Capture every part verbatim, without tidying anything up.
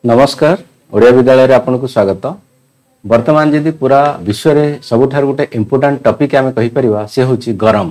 नमस्कार ओडिया विद्यालय रे आपन को स्वागत। वर्तमान जदि पूरा विश्व रे सबुठार गोटे इम्पोर्टेंट टॉपिक आमे कहि परिबा से होची गरम।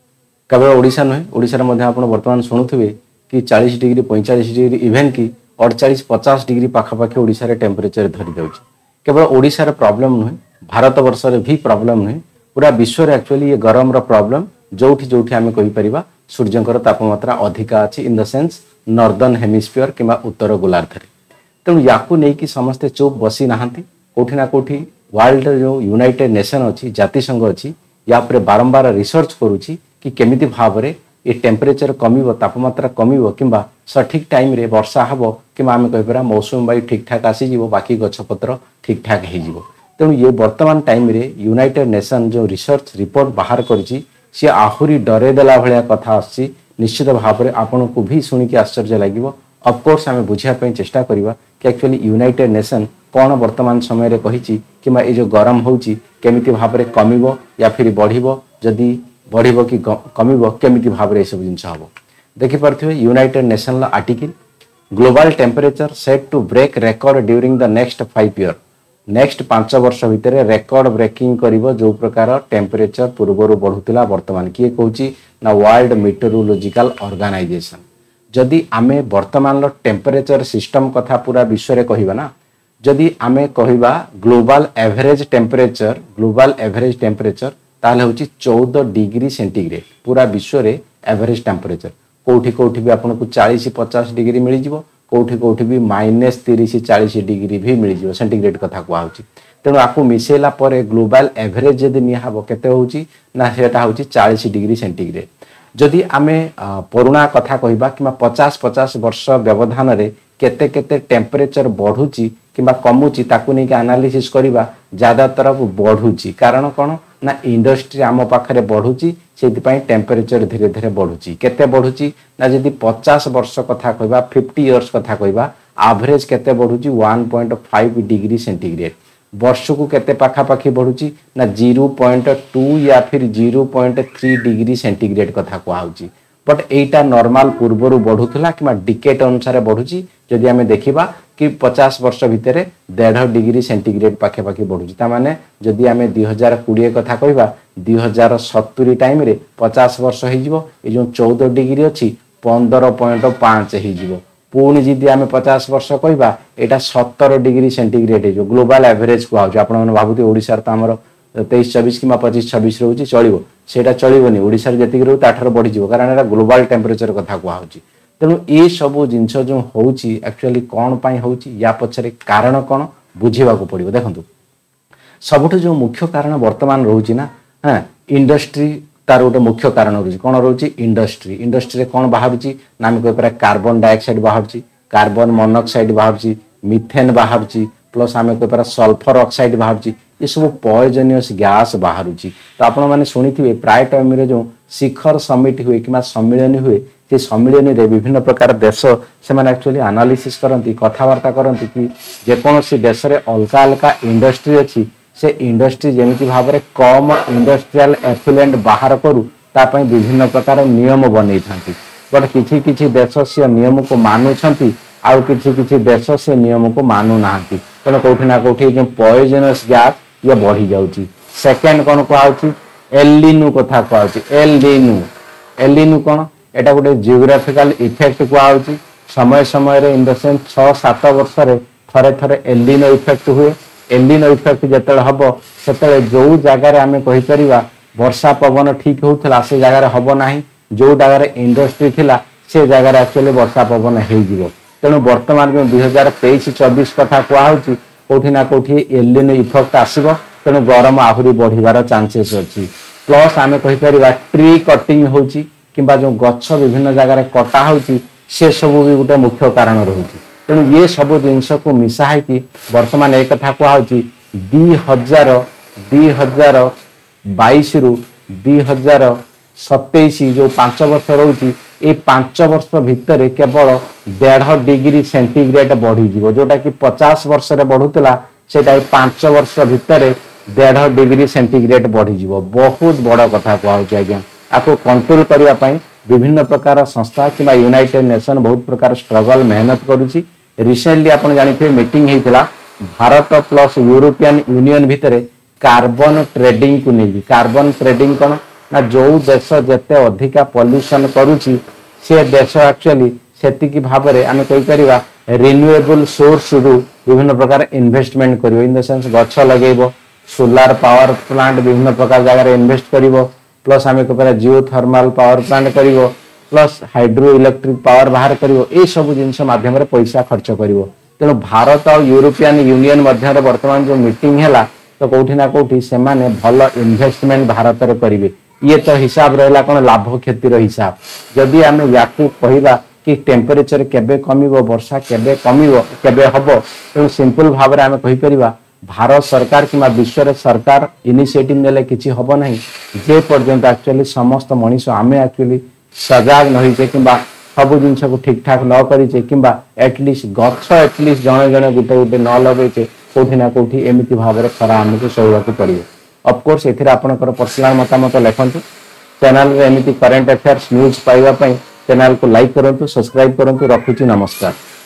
केवल ओडिशा नहे, ओडिशा रे मध्ये आपन वर्तमान सुनुथिबे कि चालीस डिग्री पैंतालीस डिग्री इवन कि अड़तालीस पचास डिग्री पाखापाखि ओडिशा रे टेम्परेचर धरि देउची। केवल ओडिशा रे प्रॉब्लम नहे, भारत वर्ष रे भी प्रॉब्लम नहे, पूरा विश्व रे एक्चुअली ये गरम रो प्रॉब्लम जोठी जोठी आमे कहि परिबा सूर्यंकर तापमात्रा अधिका अछि in the sense northern hemisphere किबा उत्तर गोलार्ध रे। तेणु याकू नहीं कि समस्ते चुप बसी नहांती, कोठी ना कोठी वर्ल्ड जो यूनाइटेड नेशन अच्छी जातिसंघ अच्छी या पर बारंबार रिसर्च करुच्ची कि केमिति भाव रे ये टेम्परेचर कमिबो, तापमात्रा कमिबो किंबा सठिक टाइम रे वर्षा हबो किंबा आमे कहि परा मौसम वायु ठीक ठाक आसी जीवो, बाकी गछपत्र ठीक ठाक हे जीवो। तेणु ये वर्तमान टाइम रे यूनाइटेड नेशन जो रिसर्च रिपोर्ट बाहर करछि से आहुरी डरे देला भलिया कथा आछि। निश्चित भाव रे आपन को भी सुनि के आश्चर्य लागिवो। ऑफ कोर्स आमे बुझिया पई चेष्टा करिवा कि एक्चुअली यूनाइटेड नेशन कौन वर्तमान समय रे कहिछि किमा ए जो गरम होउछि केमिति भाव रे कमिबो या फिर बढ़िबो, जदि बढ़िबो कि कमिबो केमिति भाव रे सब जिंस हबो। देखि परथिबे यूनाइटेड नेशन ला article global temperature set to break record during the next five year. Next पांच वर्ष भितर रिकॉर्ड ब्रेकिंग करिवो जो प्रकार टेम्परेचर पूर्वरु बढ़ुतिला वर्तमान किए कहूछि ना वर्ल्ड मेट्रोलॉजिकल ऑर्गेनाइजेशन। जदि आमे वर्तमान टेम्परेचर सिस्टम कथा पूरा विश्व रे कहिबा ना, जदि आमे कहिबा global average temperature global average temperature ताले होची चौदह डिग्री सेंटीग्रेड पूरा विश्व रे एवरेज टेम्परेचर। कोठी कोठी भी आपन को चालीस पचास डिग्री मिली जिवो, कोठी कोठी भी माइनस तीस चालीस डिग्री भी मिली जिवो सेंटीग्रेड कथा को आउची। तेणु आपको मिसेला परे ग्लोबल एवरेज जदि निहाबो केते होची ना सेटा होची चालीस डिग्री सेंटीग्रेड। जदि आमे पुराणा कथा कहिबा कि पचास पचास वर्ष व्यवधान रे केते केते टेम्परेचर बढ़ुची किंबा कमुची ताकू नहीं एनालिसिस करिबा ज्यादा तरफ बढ़ुची। कारण कोन ना इंडस्ट्री आम पाखरे बढ़ुची, सेति पई टेम्परेचर धीरे धीरे बढ़ुची। केते बढ़ुची ना जदि पचास वर्ष कथा कहिबा पचास इयर्स कथा कहिबा एवरेज केते बढ़ुची एक पॉइंट पाँच डिग्री सेंटीग्रेड। वर्ष को केते पाखा पाखी बढ़ुची ना शून्य पॉइंट दो या फिर शून्य पॉइंट तीन डिग्री सेंटीग्रेड कथा कहउची। बट एटा नॉर्मल पूर्वरु बढ़ुथला कि डिकेट अनुसार बढ़ुची। जदि आमे देखिबा कि पचास वर्ष भितरे डेढ़ डिग्री सेंटीग्रेड पाखे पाखी बढ़ुची। ता माने जदि आमे दो हज़ार बीस कथा कहिबा दो हज़ार सत्तर टाइम रे पचास वर्ष हे जिवो, ए जो चौदह डिग्री अछि पंद्रह पॉइंट पाँच हे जिवो। पुणी जदि आमे पचास वर्ष कहिबा एटा सत्तर डिग्री सेंटीग्रेड हे जो ग्लोबल एवरेज कहउची। आपण माने भाबुती ओडिसा रे त हमर तेईस चौबीस कि पच्चीस छब्बीस रहउची चलिबो, सेटा चलिबोनी। ओडिसा रे जति रहउ ताठर बढ़ी जिवो कारण एटा ग्लोबल टेम्परेचर कथा कहउची। तेणु ए सब जिंस जो होउची एक्चुअली कोन पई होउची या पछरे कारण कोन बुझीबा को पड़िबो। देखंतु सबुठो जो मुख्य कारण वर्तमान रहउची ना, हां इंडस्ट्री तार गोटे मुख्य कारण रही कौन रही इंडस्ट्री। इंडस्ट्री कौन बाहर ना आम कह कार्बन डाइऑक्साइड बाहर, कार्बन मोनोक्साइड बाहर, मिथेन बाहर, प्लस आम कह सल्फर ऑक्साइड बाहर। ये सब पॉइजनियस गैस बाहर। तो आपण मैंने शुणी थे प्राय टाइम रे जो शिखर समिट हुए कि सम्मिलन हुए से सम्मिलन रे विभिन्न प्रकार देश से एक्चुअली एनालिसिस करती कथबार्ता करती कि जेकोसी देश में अलगा अलगा इंडस्ट्री अच्छी से इंडस्ट्री जमिति भाव में कम इंडस्ट्रियल एफिलेंट बाहर करू तापाई विभिन्न प्रकार नियम बनै थांती। बट किछि किछि देश से नियम को मानुछंती आउ किछि किछि देश से नियम को मानु नाहंती। तेणु कोठी ना कोठी जो पॉइजनस गैस ये बढ़ी जाउची। सेकेंड कोन कहउची एलिनो कथा कहउची। एलिनो एलिनो कोन एटा गोटे जियोग्राफिकल इफेक्ट कहउची। समय समय रे इन द सेंस छह सात वर्ष रे थरे थरे एलिनो इफेक्ट हुए। एलिनो इफेक्ट जतले हबो सेतले जो जगह रे आमे कहि परिबा वर्षा पवन ठीक होउथला से जगह रे हबो नाही, जो जगह रे इंडस्ट्री थिला से जगह रे एक्चुअली वर्षा पवन हे जिवो। तेणु वर्तमान जो दो हज़ार तेईस चौबीस कथा कहउची कोठी ना कोठी एलिनो इफेक्ट आसीबो। तेणु गरम आहुरी बढ़िबार चांसेस अछि। प्लस आमे कहि परिबा ट्री कटिंग होउची किबा जो गच्छ विभिन्न जगह रे कटा होउची से सब भी गोटे मुख्य कारण रहुची। तेणु ये सब जिनस को मिसाई कि वर्तमान एक कथा कहउची दो हज़ार दो हज़ार बाईस रु दो हज़ार सत्ताईस जो पांच वर्ष रहुची ए पांच वर्ष भितर केवल डेढ़ डिग्री सेंटीग्रेड बढ़ी जीवो। जोटा कि पचास वर्ष रे बढ़ुतला सेटा पांच वर्ष भितर डेढ़ डिग्री सेंटीग्रेड बढ़ी जीवो। बहुत बड़ कथा कहउची आज्ञा। आपको कंट्रोल करबा पई विभिन्न प्रकार संस्था कि यूनाइटेड नेशन बहुत प्रकार स्ट्रगल मेहनत करुची रिसेंटली आपण जानिथे मीटिंग हेतिला भारत प्लस यूरोपियन यूनियन भितरे कार्बन ट्रेडिंग को नहीं। कार्बन ट्रेडिंग कौन ना जो देश जते अधिका पॉल्यूशन करुची से देश एक्चुअली सेतिकी भाबरे आमे कहि परिबा रिन्यूएबल सोर्स रु विभिन्न प्रकार इन्वेस्टमेंट करिवो। इन द सेंस गछ लगेबो, सोलार पावर प्लांट विभिन्न प्रकार जगह इन्वेस्ट करिवो, प्लस आमे कहि परिबा जियो थर्मल पावर प्लांट करिवो, प्लस हाइड्रो इलेक्ट्रिक पावर बाहर करिवो। ए सब जिंस माध्यम रे पैसा खर्च करिवो। तेणु भारत और यूरोपियन यूनियन मध्य वर्तमान जो मीटिंग है तो कौटी ना कौटी से माने भल इन्वेस्टमेंट भारत रे करिवे। ये तो हिसाब रहला कोन लाभ क्षतिर हिसाब। जदि आमे याकू कहिबा कि टेम्परेचर केबे कमिवो, वर्षा केबे कमिवो, केबे हबो, तो सिंपल भाव रे आमे कहि परिबा भारत सरकार किमा विश्व रे सरकार इनिशिएटिव नेले किछि हबो नहीं जे पर्यंत एक्चुअली समस्त मनीष आमे एक्चुअली सजाग नहीं जे किबा सब जिनस को ठीक ठाक न करिचे किबा एटलिस्ट गछ एटलिस्ट जणे जणे गुटे गुटे न लगेचे कोठी ना कोठी एमिति भाव रे खरा हमको सहयोग को पड़ियो। ऑफ कोर्स एथिरा आपनकर पर्सनल मतामत लेखंतु। चैनल रे एमिति करंट अफेयर्स न्यूज़ पाइबा पई चैनल को लाइक करंतु, सब्सक्राइब करंतु। रखुची नमस्कार।